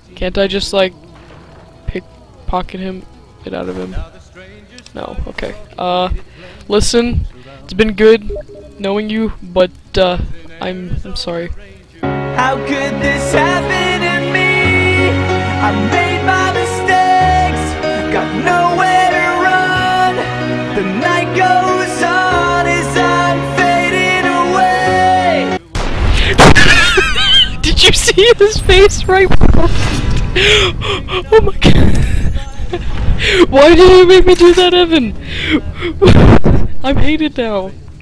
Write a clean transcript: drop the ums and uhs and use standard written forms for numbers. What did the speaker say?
Can't I just like pickpocket him, get out of him? No, okay. Listen, it's been good knowing you, but I'm sorry. How could this happen to me? I made my mistakes, got nowhere to run. The night goes on as I'm fading away. Did you see his face right before? Oh my god. Why did you make me do that, Evan? I'm hated now.